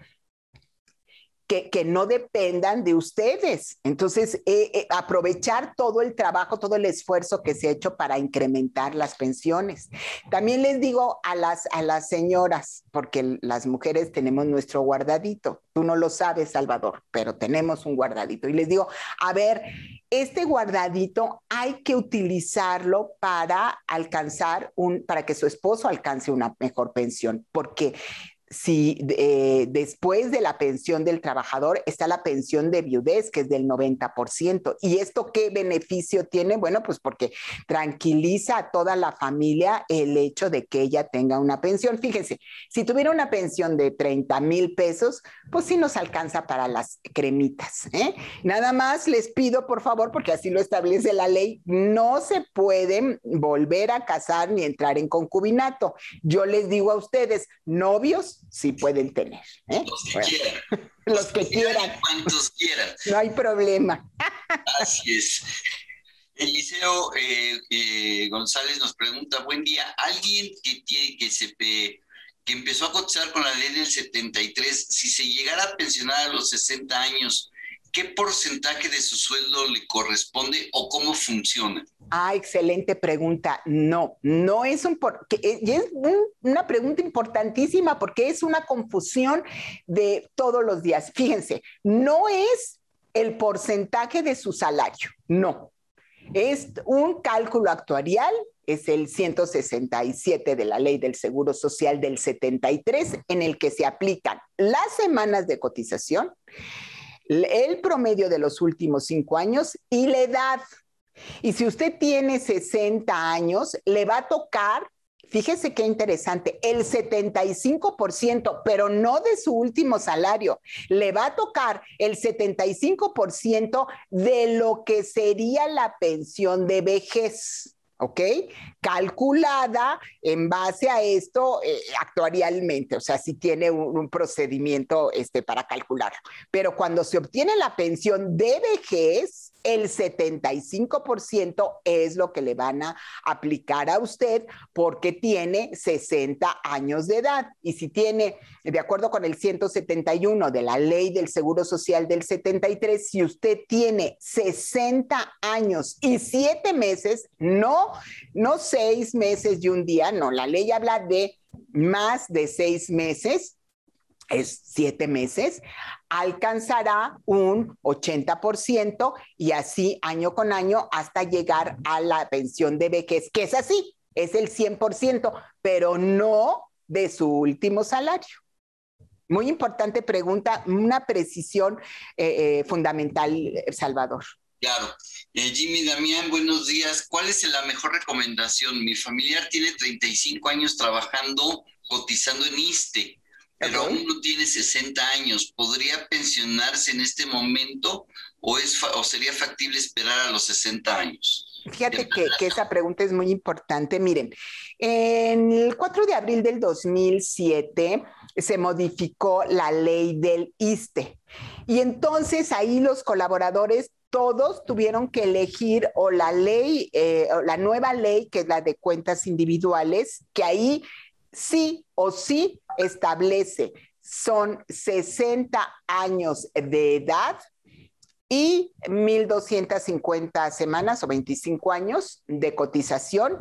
que, que no dependan de ustedes. Entonces, eh, eh, aprovechar todo el trabajo, todo el esfuerzo que se ha hecho para incrementar las pensiones. También les digo a las, a las señoras, porque las mujeres tenemos nuestro guardadito. Tú no lo sabes, Salvador, pero tenemos un guardadito. Y les digo, a ver, este guardadito hay que utilizarlo para alcanzar un, para que su esposo alcance una mejor pensión, porque si eh, después de la pensión del trabajador está la pensión de viudez, que es del noventa por ciento. ¿Y esto qué beneficio tiene? Bueno, pues porque tranquiliza a toda la familia el hecho de que ella tenga una pensión. Fíjense, si tuviera una pensión de treinta mil pesos, pues sí nos alcanza para las cremitas, ¿eh? Nada más les pido, por favor, porque así lo establece la ley, no se pueden volver a casar ni entrar en concubinato. Yo les digo a ustedes, novios sí pueden tener, ¿eh? Los que Bueno, quieran. los, los que, que quieran. quieran. Cuantos quieran. No hay problema. Así es. Eliseo eh, eh, González nos pregunta, buen día, ¿alguien que, tiene, que, se, eh, que empezó a cotizar con la ley del setenta y tres, si se llegara a pensionar a los sesenta años, ¿qué porcentaje de su sueldo le corresponde o cómo funciona? Ah, excelente pregunta. No, no es un por, que, y es un, una pregunta importantísima porque es una confusión de todos los días. Fíjense, no es el porcentaje de su salario, no. Es un cálculo actuarial, es el ciento sesenta y siete de la Ley del Seguro Social del setenta y tres, en el que se aplican las semanas de cotización, el promedio de los últimos cinco años y la edad. Y si usted tiene sesenta años, le va a tocar Fíjese qué interesante, el setenta y cinco por ciento, pero no de su último salario, le va a tocar el setenta y cinco por ciento de lo que sería la pensión de vejez. ¿Ok? Calculada en base a esto eh, actuarialmente, o sea, si tiene un, un procedimiento este, para calcularlo. Pero cuando se obtiene la pensión de vejez, el setenta y cinco por ciento es lo que le van a aplicar a usted porque tiene sesenta años de edad. Y si tiene, de acuerdo con el ciento setenta y uno de la Ley del Seguro Social del setenta y tres, si usted tiene sesenta años y siete meses, no, no seis meses y un día, no, la ley habla de más de seis meses, es siete meses, alcanzará un ochenta por ciento y así año con año hasta llegar a la pensión de vejez, que es así, es el cien por ciento, pero no de su último salario. Muy importante pregunta, una precisión eh, eh, fundamental, Salvador. Claro. Eh, Jimmy Damián, buenos días. ¿Cuál es la mejor recomendación? Mi familiar tiene treinta y cinco años trabajando, cotizando en ISSSTE, pero okay. aún no tiene sesenta años. ¿Podría pensionarse en este momento o, es o sería factible esperar a los sesenta años? Fíjate que, que esa pregunta es muy importante. Miren, en el cuatro de abril del dos mil siete se modificó la ley del ISSSTE y entonces ahí los colaboradores todos tuvieron que elegir o la ley, eh, o la nueva ley, que es la de cuentas individuales, que ahí sí o sí establece, son sesenta años de edad y mil doscientas cincuenta semanas o veinticinco años de cotización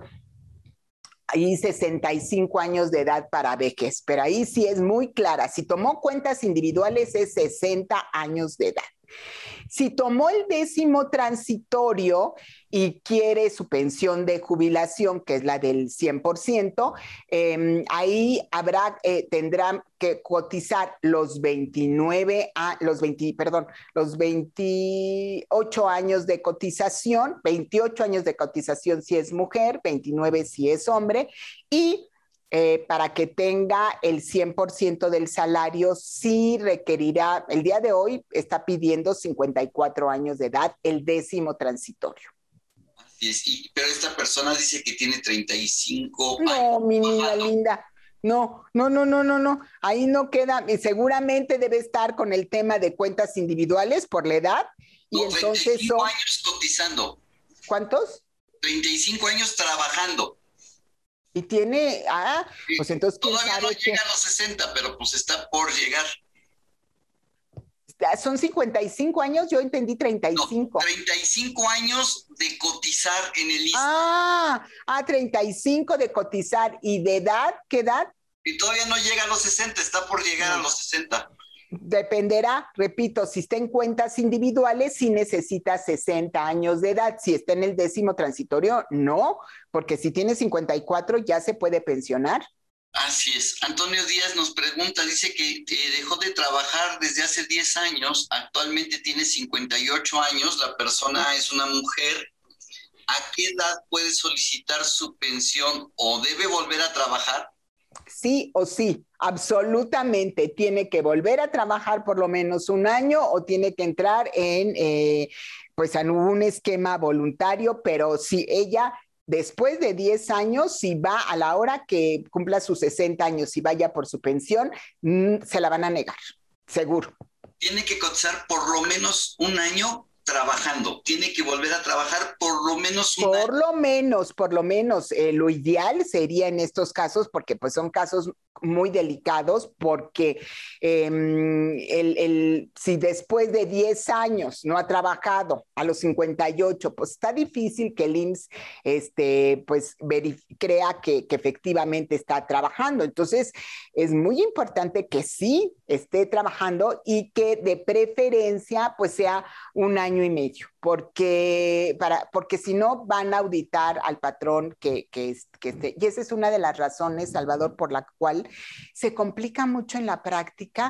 y sesenta y cinco años de edad para vejez. Pero ahí sí es muy clara. Si tomó cuentas individuales es sesenta años de edad. Si tomó el décimo transitorio y quiere su pensión de jubilación, que es la del cien por ciento, eh, ahí habrá, eh, tendrán que cotizar los veintinueve, a, los veinte, perdón, los veintiocho años de cotización, veintiocho años de cotización si es mujer, veintinueve si es hombre, y Eh, para que tenga el cien por ciento del salario, sí requerirá, el día de hoy está pidiendo cincuenta y cuatro años de edad, el décimo transitorio. Así es, y, pero esta persona dice que tiene treinta y cinco no, años. No, mi niña linda, no, no, no, no, no, no, ahí no queda, y seguramente debe estar con el tema de cuentas individuales por la edad, y no, entonces treinta y cinco son... años cotizando. ¿Cuántos? treinta y cinco años trabajando. Y tiene, ah, pues entonces quién todavía sabe no llega que... a los sesenta, pero pues está por llegar. Son cincuenta y cinco años, yo entendí treinta y cinco. No, treinta y cinco años de cotizar en el ISSSTE. Ah, ah, treinta y cinco de cotizar. ¿Y de edad? ¿Qué edad? Y todavía no llega a los sesenta, está por llegar no. a los sesenta. Dependerá, repito, si está en cuentas individuales, sí necesita sesenta años de edad. Si está en el décimo transitorio, no, porque si tiene cincuenta y cuatro ya se puede pensionar. Así es. Antonio Díaz nos pregunta, dice que eh, dejó de trabajar desde hace diez años, actualmente tiene cincuenta y ocho años, la persona es una mujer. ¿A qué edad puede solicitar su pensión o debe volver a trabajar? Sí o sí, absolutamente. Tiene que volver a trabajar por lo menos un año o tiene que entrar en, eh, pues, en un esquema voluntario, pero si ella, después de diez años, si va a la hora que cumpla sus sesenta años, si vaya por su pensión, mmm, se la van a negar, seguro. Tiene que cotizar por lo menos un año trabajando, tiene que volver a trabajar por lo menos un por año. lo menos, por lo menos, eh, lo ideal sería en estos casos, porque pues son casos muy delicados, porque eh, el, el, si después de diez años no ha trabajado a los cincuenta y ocho, pues está difícil que el I M S S este, pues crea que, que efectivamente está trabajando. Entonces, es muy importante que sí esté trabajando y que de preferencia pues sea un año y medio, porque, para, porque si no van a auditar al patrón que, que, que esté. Y esa es una de las razones, Salvador, por la cual se complica mucho en la práctica que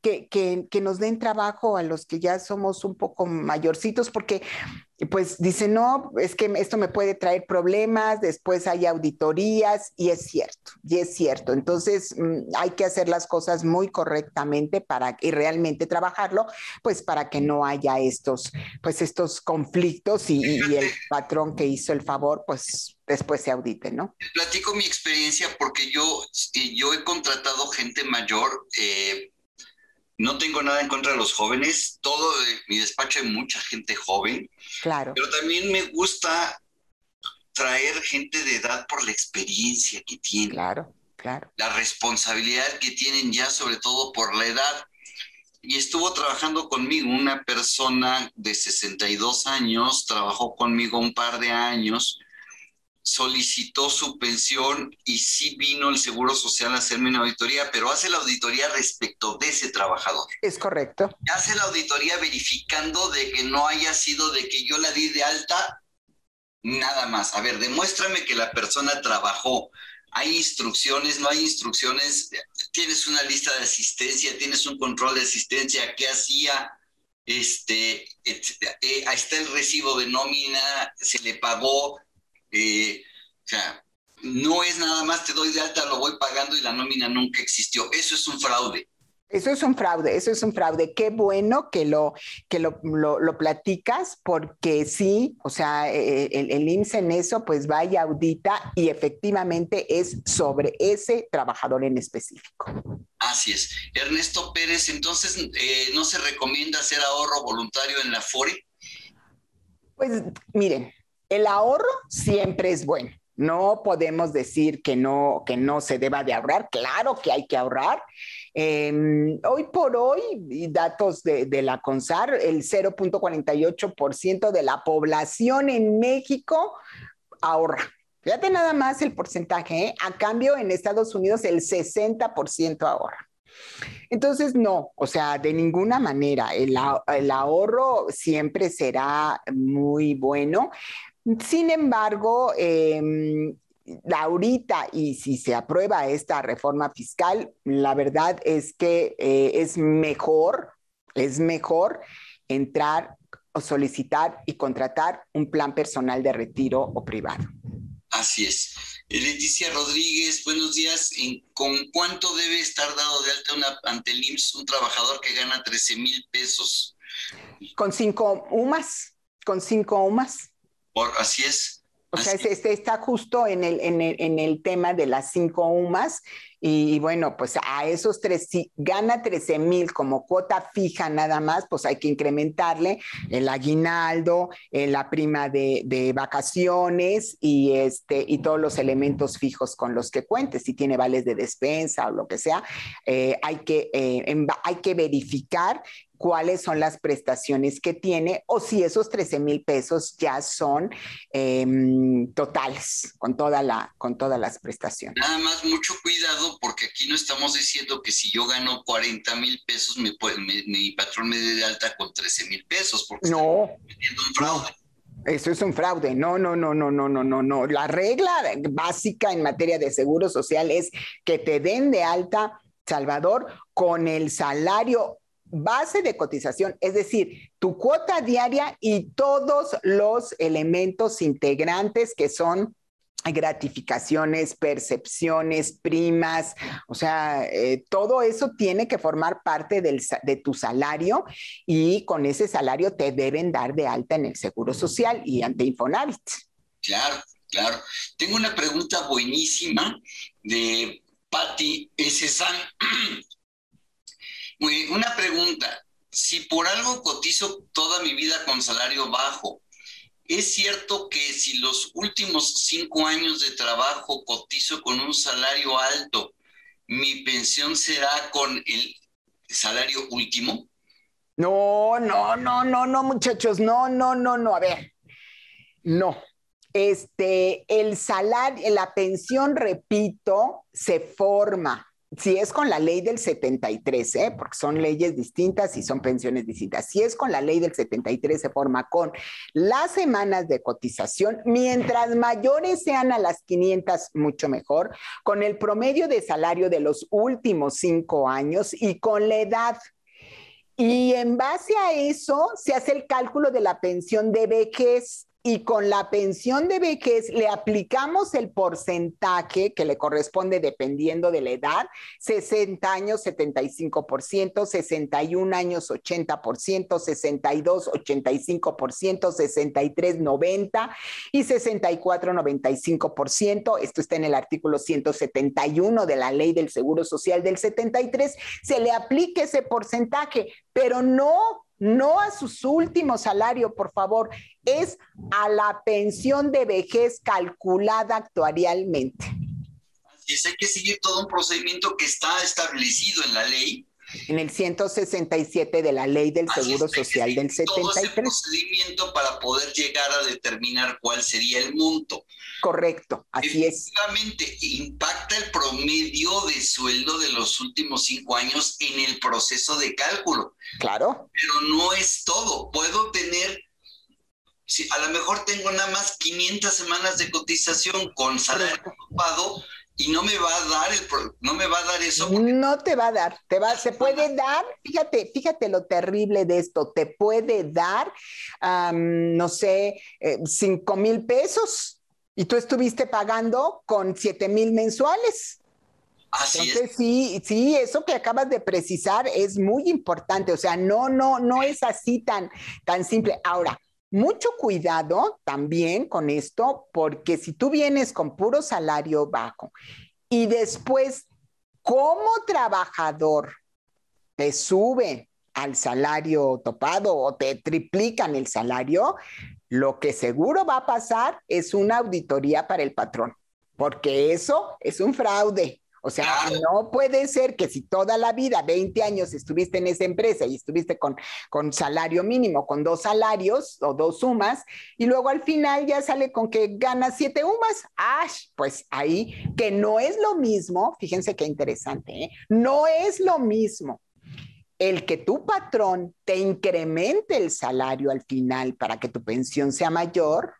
que, que, que nos den trabajo a los que ya somos un poco mayorcitos, porque pues dicen, no, es que esto me puede traer problemas, después hay auditorías, y es cierto, y es cierto. Entonces mmm, hay que hacer las cosas muy correctamente para, y realmente trabajarlo, pues para que no haya estos, pues estos conflictos y, y el patrón que hizo el favor, pues después se audite, ¿no? Platico mi experiencia porque yo, yo he contratado gente mayor. eh, No tengo nada en contra de los jóvenes, todo eh, mi despacho hay mucha gente joven, Claro. pero también me gusta traer gente de edad por la experiencia que tienen, claro, claro. la responsabilidad que tienen ya, sobre todo por la edad. Y estuvo trabajando conmigo una persona de sesenta y dos años, trabajó conmigo un par de años, solicitó su pensión y sí vino el Seguro Social a hacerme una auditoría, pero hace la auditoría respecto de ese trabajador. Es correcto. Hace la auditoría verificando de que no haya sido de que yo la di de alta, nada más. A ver, demuéstrame que la persona trabajó. Hay instrucciones, no hay instrucciones, tienes una lista de asistencia, tienes un control de asistencia, qué hacía, este, eh, ahí está el recibo de nómina, se le pagó, eh, o sea, no es nada más te doy de alta, lo voy pagando y la nómina nunca existió. Eso es un fraude. Eso es un fraude, eso es un fraude. Qué bueno que lo, que lo, lo, lo platicas, porque sí, o sea, el, el I M S S en eso pues va y audita y efectivamente es sobre ese trabajador en específico. Así es. Ernesto Pérez, entonces, eh, ¿no se recomienda hacer ahorro voluntario en la Afore? Pues miren, el ahorro siempre es bueno. No podemos decir que no, que no se deba de ahorrar. Claro que hay que ahorrar. Eh, hoy por hoy, datos de, de la CONSAR, el cero punto cuarenta y ocho por ciento de la población en México ahorra. Fíjate nada más el porcentaje, ¿eh? A cambio, en Estados Unidos el sesenta por ciento ahorra. Entonces, no, o sea, de ninguna manera. El, el ahorro siempre será muy bueno. Sin embargo, eh, ahorita, y si se aprueba esta reforma fiscal, la verdad es que eh, es mejor, es mejor entrar o solicitar y contratar un plan personal de retiro o privado. Así es. Leticia Rodríguez, buenos días. ¿Con cuánto debe estar dado de alta una, ante el I M S S un trabajador que gana trece mil pesos? Con cinco UMAS, con cinco UMAS. Por, así es. O sea, este está justo en el, en, el, en el tema de las cinco UMAS y, y bueno, pues a esos tres, si gana trece mil como cuota fija nada más, pues hay que incrementarle el aguinaldo, eh, la prima de, de vacaciones y, este, y todos los elementos fijos con los que cuente. Si tiene vales de despensa o lo que sea, eh, hay, que, eh, en, hay que verificar cuáles son las prestaciones que tiene o si esos trece mil pesos ya son eh, totales con, toda la, con todas las prestaciones. Nada más mucho cuidado porque aquí no estamos diciendo que si yo gano cuarenta mil pesos me, me, mi patrón me dé de alta con trece mil pesos porque no, está un fraude. No. Eso es un fraude. No, no, no, no, no, no, no, no. La regla básica en materia de seguro social es que te den de alta, Salvador, con el salario base de cotización, es decir, tu cuota diaria y todos los elementos integrantes que son gratificaciones, percepciones, primas, o sea, eh, todo eso tiene que formar parte del, de tu salario y con ese salario te deben dar de alta en el Seguro Social y ante Infonavit. Claro, claro. Tengo una pregunta buenísima de Patti S. San. Una pregunta, si por algo cotizo toda mi vida con salario bajo, ¿es cierto que si los últimos cinco años de trabajo cotizo con un salario alto, mi pensión será con el salario último? No, no, no, no, no, muchachos, no, no, no, no, a ver, no. Este, el salario, la pensión, repito, se forma. Si es con la ley del setenta y tres, ¿eh? Porque son leyes distintas y son pensiones distintas. Si es con la ley del setenta y tres, se forma con las semanas de cotización. Mientras mayores sean a las quinientas, mucho mejor. Con el promedio de salario de los últimos cinco años y con la edad. Y en base a eso se hace el cálculo de la pensión de vejez. Y con la pensión de vejez le aplicamos el porcentaje que le corresponde dependiendo de la edad: sesenta años, setenta y cinco por ciento, sesenta y un años, ochenta por ciento, sesenta y dos, ochenta y cinco por ciento, sesenta y tres, noventa por ciento y sesenta y cuatro, noventa y cinco por ciento. Esto está en el artículo ciento setenta y uno de la Ley del Seguro Social del setenta y tres. Se le aplica ese porcentaje, pero no no a su último salario, por favor, es a la pensión de vejez calculada actuarialmente. Así es, hay que seguir todo un procedimiento que está establecido en la ley. En el ciento sesenta y siete de la Ley del Seguro Así es, Social del setenta y tres. Todo ese procedimiento para poder llegar a determinar cuál sería el monto. Correcto, así es. Efectivamente, impacta el promedio de sueldo de los últimos cinco años en el proceso de cálculo. Claro. Pero no es todo. Puedo tener, si a lo mejor tengo nada más quinientas semanas de cotización con salario ocupado y no me va a dar el, no me va a dar eso. Porque... No te va a dar, te va, se puede dar, fíjate, fíjate lo terrible de esto, te puede dar, um, no sé, eh, cinco mil pesos. Y tú estuviste pagando con siete mil mensuales. Así Entonces, es. sí, sí, eso que acabas de precisar es muy importante. O sea, no, no, no es así tan, tan simple. Ahora, mucho cuidado también con esto, porque si tú vienes con puro salario bajo y después, como trabajador, te suben al salario topado o te triplican el salario, lo que seguro va a pasar es una auditoría para el patrón, porque eso es un fraude. O sea, claro, no puede ser que si toda la vida, veinte años, estuviste en esa empresa y estuviste con, con salario mínimo, con dos salarios o dos sumas, y luego al final ya sale con que ganas siete UMAS. ¡Ah! Pues ahí, que no es lo mismo, fíjense qué interesante, ¿eh? No es lo mismo el que tu patrón te incremente el salario al final para que tu pensión sea mayor,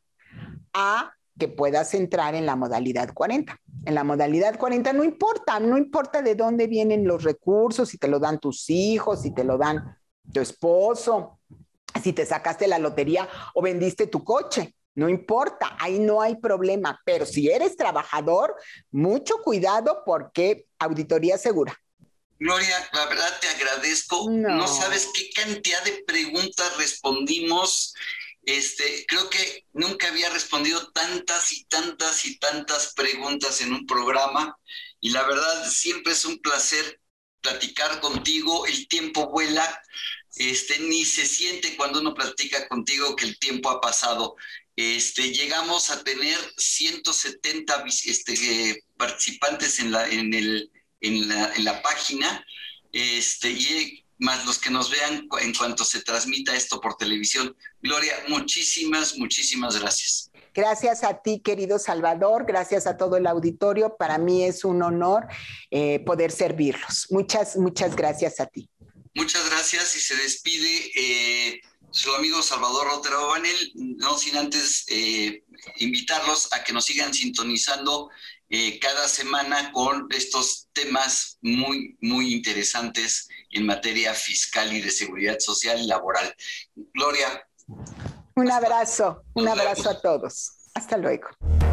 a que puedas entrar en la modalidad cuarenta. En la modalidad cuarenta no importa, no importa de dónde vienen los recursos, si te lo dan tus hijos, si te lo dan tu esposo, si te sacaste la lotería o vendiste tu coche. No importa, ahí no hay problema. Pero si eres trabajador, mucho cuidado porque auditoría segura. Gloria, la verdad te agradezco. No. no sabes qué cantidad de preguntas respondimos. Este, creo que nunca había respondido tantas y tantas y tantas preguntas en un programa. Y la verdad, siempre es un placer platicar contigo. El tiempo vuela. Este, ni se siente cuando uno platica contigo que el tiempo ha pasado. Este, llegamos a tener ciento setenta este, eh, participantes en la, en el... En la, en la página, este, y más los que nos vean en cuanto se transmita esto por televisión. Gloria, muchísimas, muchísimas gracias. Gracias a ti, querido Salvador, gracias a todo el auditorio. Para mí es un honor eh, poder servirlos. Muchas, muchas gracias a ti. Muchas gracias y se despide eh, su amigo Salvador Rotero Banel, no sin antes eh, invitarlos a que nos sigan sintonizando Eh, cada semana con estos temas muy, muy interesantes en materia fiscal y de seguridad social y laboral. Gloria. Un abrazo, un abrazo a todos. Hasta luego.